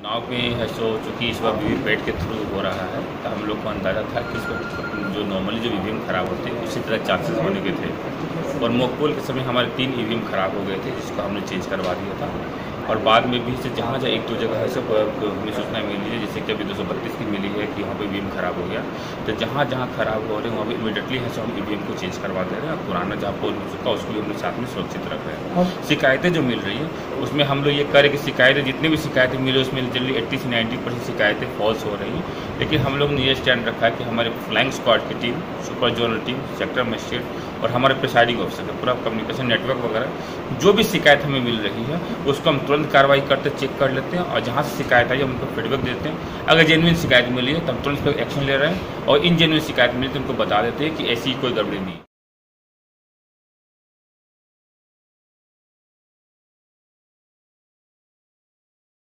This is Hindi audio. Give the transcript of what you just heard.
चुनाव में है सो चूँकि इस बार वीवीपैट के थ्रू हो रहा है, तो हम लोग को अंदाज़ा था कि इस वक्त जो नॉर्मली जो ईवीएम खराब होते हैं उसी तरह चांसेस होने के थे। और मॉक पोल के समय हमारे 3 ईवीएम खराब हो गए थे, जिसको हमने चेंज करवा दिया था। और बाद में भी से जहाँ एक दो जगह ऐसे हमें सूचना मिली है, जैसे कि अभी 232 की मिली है कि यहाँ पे ईवीएम खराब हो गया। तो जहाँ जहाँ खराब हो रहे हैं वहाँ पर इमीडिएटली है सो हम ईवीएम को चेंज करवा दे रहे हैं, और पुराना जहाँ पोल हो चुका उसको भी हमने साथ में सुरक्षित रख रहे हैं। शिकायतें जो मिल रही है उसमें हम लोग ये करें कि शिकायतें जितनी भी शिकायतें मिली उसमें जनरली 80 से 90% शिकायतें फॉल्स हो रही हैं। लेकिन हम लोग ने ये स्टैंड रखा है कि हमारे फ्लाइंग स्क्वाड की team, super zonal team, sector magistrate और हमारे प्रिसाइडिंग ऑफिसर का पूरा कम्युनिकेशन नेटवर्क वगैरह जो भी शिकायत हमें मिल रही है उसको हम तुरंत कार्रवाई करते चेक कर लेते हैं, और जहाँ से शिकायत आई हम उनको फीडबैक देते हैं। अगर जेन्युइन शिकायत मिली है तो हम तुरंत पर एक्शन ले रहे हैं, और इन जेन्युइन शिकायत मिली तो उनको बता देते हैं कि ऐसी कोई गड़बड़ी नहीं है।